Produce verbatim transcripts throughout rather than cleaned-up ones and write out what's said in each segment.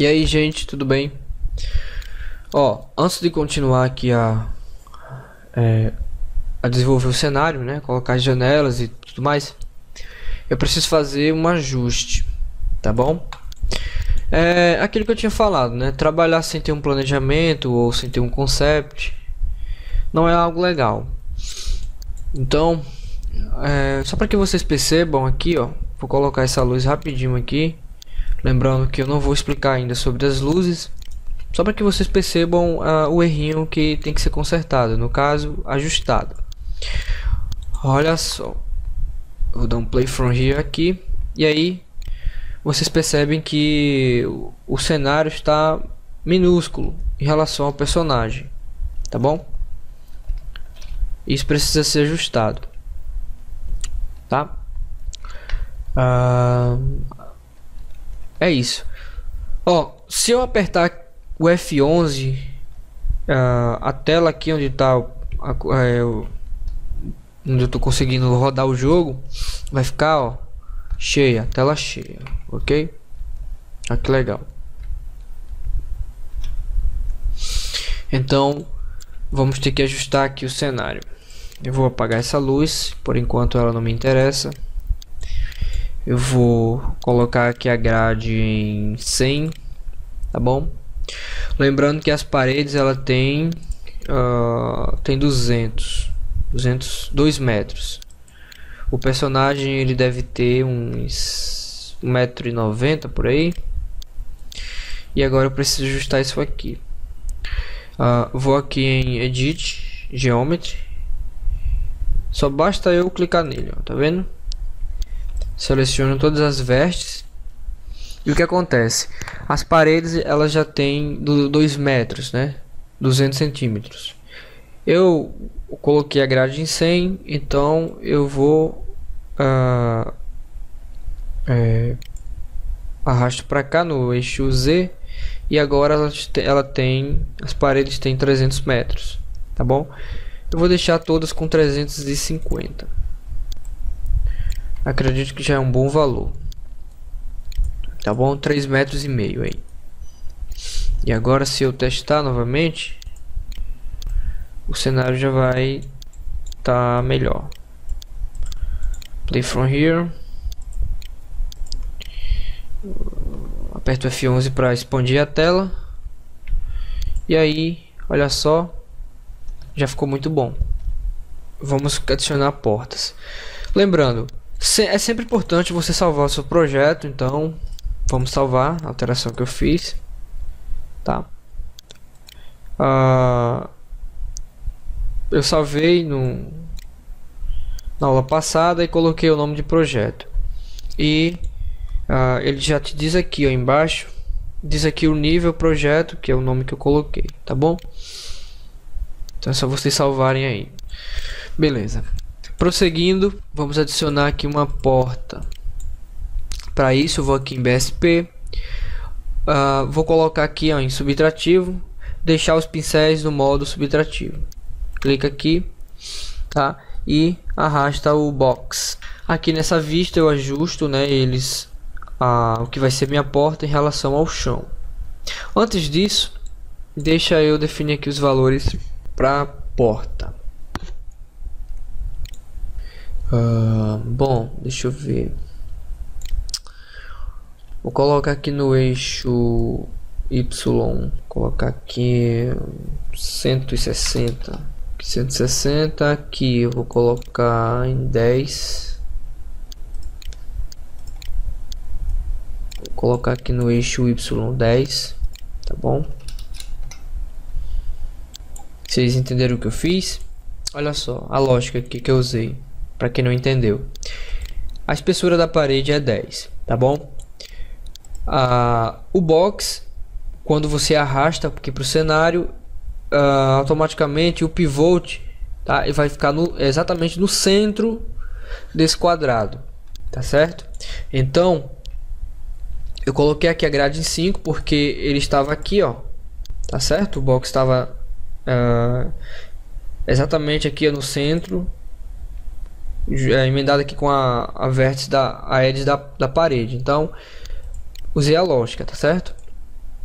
E aí, gente, tudo bem? Ó, antes de continuar aqui a, é, a desenvolver o cenário, né? Colocar as janelas e tudo mais, eu preciso fazer um ajuste, tá bom? É aquilo que eu tinha falado, né? Trabalhar sem ter um planejamento ou sem ter um concept não é algo legal. Então, é, só para que vocês percebam aqui, ó, vou colocar essa luz rapidinho aqui. Lembrando que eu não vou explicar ainda sobre as luzes, só para que vocês percebam uh, o errinho que tem que ser consertado, no caso, ajustado. Olha só, vou dar um play from here aqui, e aí vocês percebem que o, o cenário está minúsculo em relação ao personagem, tá bom? Isso precisa ser ajustado, tá? Uh, É isso. Ó, se eu apertar o F onze, uh, a tela aqui onde tá a, é, onde eu tô conseguindo rodar o jogo, vai ficar, ó, cheia, tela cheia, ok? Ah, que legal. Então, vamos ter que ajustar aqui o cenário. Eu vou apagar essa luz, por enquanto ela não me interessa. Eu vou colocar aqui a grade em cem, tá bom? Lembrando que as paredes ela tem uh, tem duzentos, duzentos, dois metros. O personagem ele deve ter uns um metro e noventa por aí. E agora eu preciso ajustar isso aqui. Uh, vou aqui em Edit, Geometry. Só basta eu clicar nele, ó, tá vendo? Seleciono todas as vértices. E o que acontece? As paredes elas já têm dois metros, né? duzentos centímetros. Eu coloquei a grade em cem, então eu vou uh, é, arrasto para cá no eixo Z. E agora ela, ela tem, as paredes têm trezentos metros, tá bom? Eu vou deixar todas com trezentos e cinquenta. Acredito que já é um bom valor, tá bom? três metros e meio aí. E agora, se eu testar novamente, o cenário já vai tá melhor. Play from here. Aperto F onze para expandir a tela. E aí, olha só, já ficou muito bom. Vamos adicionar portas. Lembrando, é sempre importante você salvar o seu projeto, então vamos salvar a alteração que eu fiz, tá? Uh, eu salvei no, na aula passada e coloquei o nome de projeto. E uh, ele já te diz aqui, ó, embaixo, diz aqui o nível projeto, que é o nome que eu coloquei, tá bom? Então é só vocês salvarem aí. Beleza. Prosseguindo, vamos adicionar aqui uma porta. Para isso eu vou aqui em B S P, uh, vou colocar aqui, ó, em subtrativo, deixar os pincéis no modo subtrativo. Clica aqui, tá? E arrasta o box. Aqui nessa vista eu ajusto, né, eles, uh, o que vai ser minha porta em relação ao chão. Antes disso, deixa eu definir aqui os valores para porta. Uh, bom, deixa eu ver. Vou colocar aqui no eixo Y, colocar aqui cento e sessenta, cento e sessenta. Aqui eu vou colocar em dez. Vou colocar aqui no eixo Y dez, tá bom? Vocês entenderam o que eu fiz? Olha só a lógica aqui que eu usei. Para quem não entendeu, a espessura da parede é dez, tá bom? Ah, o box, quando você arrasta aqui para o cenário, ah, automaticamente o pivot, tá? Ele vai ficar no, exatamente no centro desse quadrado, tá certo? Então eu coloquei aqui a grade em cinco porque ele estava aqui, ó, tá certo? O box estava ah, exatamente aqui no centro. É, emendado aqui com a, a vértice da a edge da, da parede. Então usei a lógica, tá certo?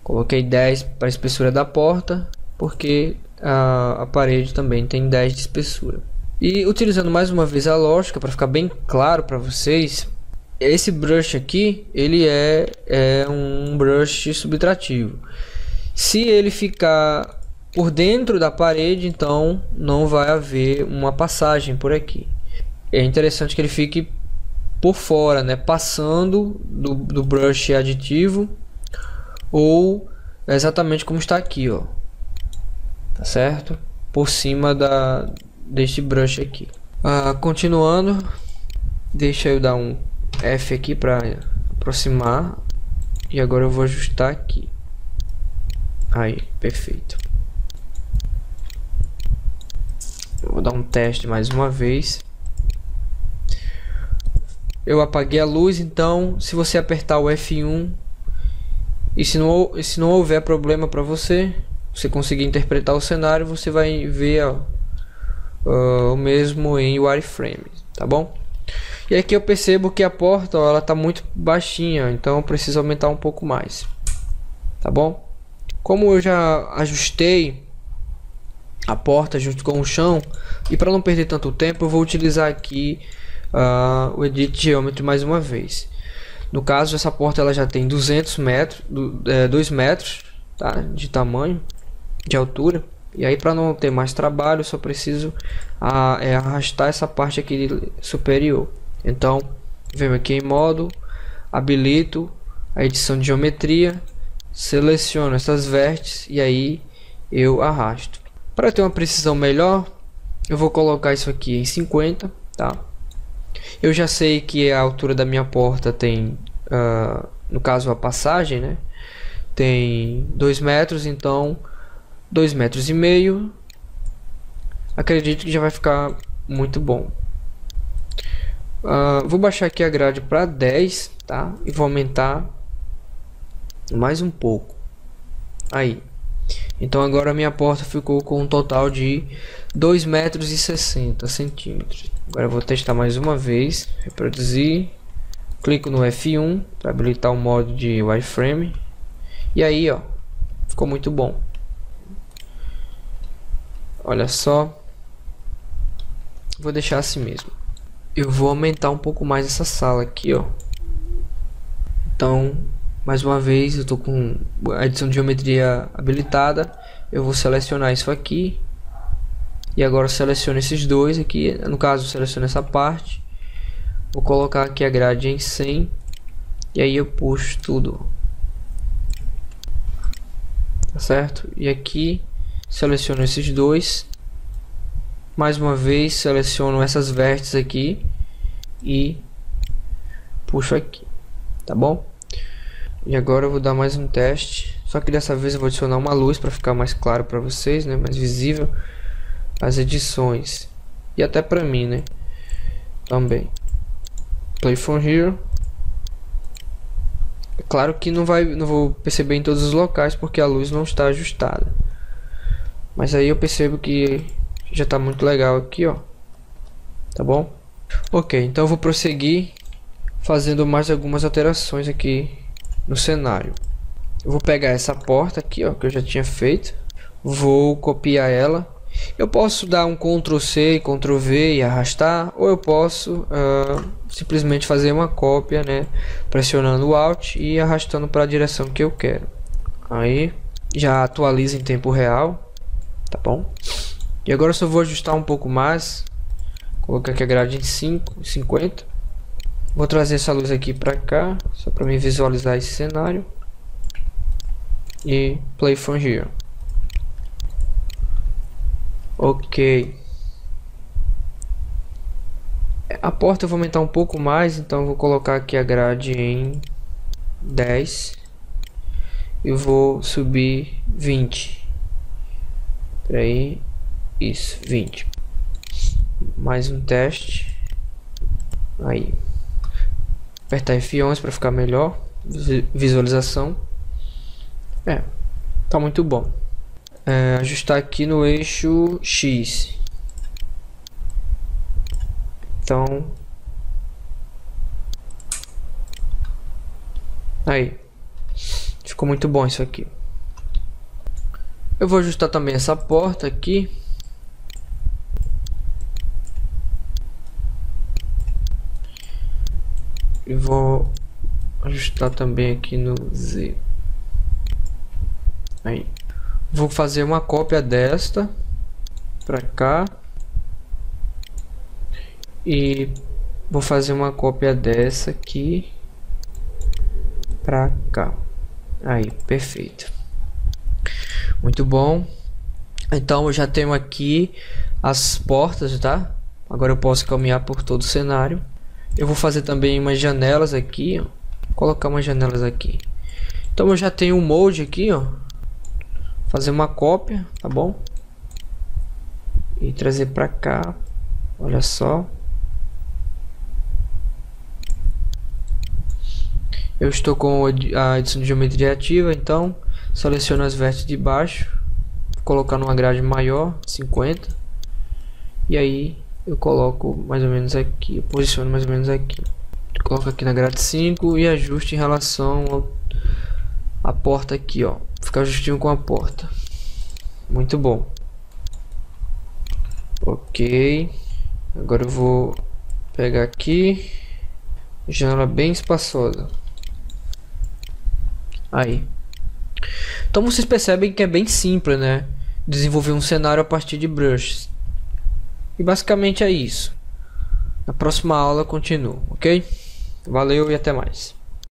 Coloquei dez para a espessura da porta, porque a, a parede também tem dez de espessura. E utilizando mais uma vez a lógica, para ficar bem claro para vocês, esse brush aqui, ele é, é um brush subtrativo. Se ele ficar por dentro da parede, então não vai haver uma passagem por aqui. É interessante que ele fique por fora, né, passando do, do brush aditivo, ou exatamente como está aqui, ó, tá certo? Por cima da deste brush aqui. Ah, continuando, deixa eu dar um F aqui para aproximar, e agora eu vou ajustar aqui. Aí, perfeito. Eu vou dar um teste mais uma vez. Eu apaguei a luz, então se você apertar o F um e se não, se não houver problema para você, você conseguir interpretar o cenário, você vai ver ó, uh, o mesmo em wireframe, tá bom? E aqui eu percebo que a porta ó, ela tá muito baixinha, então eu preciso aumentar um pouco mais, tá bom? Como eu já ajustei a porta junto com o chão, e para não perder tanto tempo, eu vou utilizar aqui uh, o Edit Geometry mais uma vez. No caso, essa porta ela já tem duzentos metros, é, dois metros, tá, de tamanho, de altura. E aí, para não ter mais trabalho, eu só preciso uh, é, arrastar essa parte aqui superior. Então, venho aqui em modo, habilito a edição de geometria, seleciono essas vértices e aí eu arrasto. Para ter uma precisão melhor, eu vou colocar isso aqui em cinquenta, tá? Eu já sei que a altura da minha porta tem, uh, no caso a passagem, né? Tem dois metros, então dois metros e meio. Acredito que já vai ficar muito bom. Uh, vou baixar aqui a grade para dez, tá? E vou aumentar mais um pouco. Aí. Então agora a minha porta ficou com um total de dois metros e sessenta centímetros. Agora eu vou testar mais uma vez, reproduzir, clico no F um para habilitar o modo de wireframe, e aí ó, ficou muito bom. Olha só, vou deixar assim mesmo. Eu vou aumentar um pouco mais essa sala aqui, ó. Então, mais uma vez, eu tô com a edição de geometria habilitada. Eu vou selecionar isso aqui. E agora eu seleciono esses dois aqui. No caso, eu seleciono essa parte. Vou colocar aqui a grade em cem. E aí eu puxo tudo. Tá certo? E aqui, seleciono esses dois. Mais uma vez, seleciono essas vértices aqui. E puxo aqui. Tá bom? E agora eu vou dar mais um teste. Só que dessa vez eu vou adicionar uma luz para ficar mais claro para vocês, né? Mais visível as edições. E até para mim, né? Também. Play from here. É claro que não vai, não vou perceber em todos os locais porque a luz não está ajustada. Mas aí eu percebo que já está muito legal aqui, ó. Tá bom? Ok, então eu vou prosseguir fazendo mais algumas alterações aqui no cenário. Eu vou pegar essa porta aqui, ó, que eu já tinha feito. Vou copiar ela. Eu posso dar um control C e control V e arrastar, ou eu posso uh, simplesmente fazer uma cópia, né, pressionando o Alt e arrastando para a direção que eu quero. Aí já atualiza em tempo real, tá bom? E agora eu só vou ajustar um pouco mais. Colocar aqui a grade em cinco, cinquenta. Vou trazer essa luz aqui para cá, só para me visualizar esse cenário. E play from here. Ok. A porta eu vou aumentar um pouco mais, então eu vou colocar aqui a grade em dez. E vou subir vinte. Espera aí. Isso, vinte. Mais um teste. Aí. Apertar F onze para ficar melhor. Visualização. É, tá muito bom. É, ajustar aqui no eixo X. Então, aí. Ficou Ficou muito bom isso aqui. Eu vou ajustar também essa porta aqui. E vou ajustar também aqui no Z. Aí. Vou fazer uma cópia desta para cá. E vou fazer uma cópia dessa aqui para cá. Aí, perfeito. Muito bom. Então eu já tenho aqui as portas, tá? Agora eu posso caminhar por todo o cenário. Eu vou fazer também umas janelas aqui, ó. Vou colocar umas janelas aqui. Então eu já tenho um molde aqui, ó. Fazer uma cópia, tá bom? E trazer para cá. Olha só. Eu estou com a edição de geometria ativa, então seleciono as vértices de baixo, vou colocar numa grade maior, cinquenta, e aí eu coloco mais ou menos aqui, eu posiciono mais ou menos aqui, coloco aqui na grade cinco e ajuste em relação ao, a porta aqui, ó, ficar justinho com a porta. Muito bom. Ok, agora eu vou pegar aqui, janela bem espaçosa. Aí. Então vocês percebem que é bem simples, né? Desenvolver um cenário a partir de brushes. E basicamente é isso. Na próxima aula eu continuo, ok? Valeu e até mais.